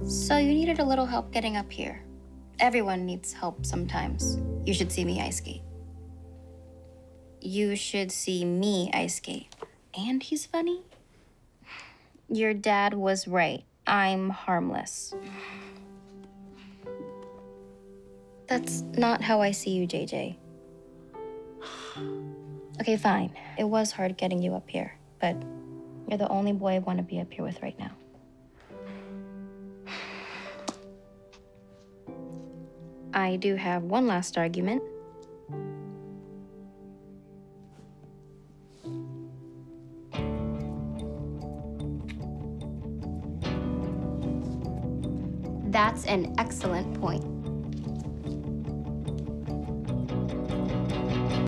So you needed a little help getting up here. Everyone needs help sometimes. You should see me ice skate. You should see me ice skate. And he's funny. Your dad was right. I'm harmless. That's not how I see you, JJ. Okay, fine. It was hard getting you up here, but you're the only boy I want to be up here with right now. I do have one last argument. That's an excellent point.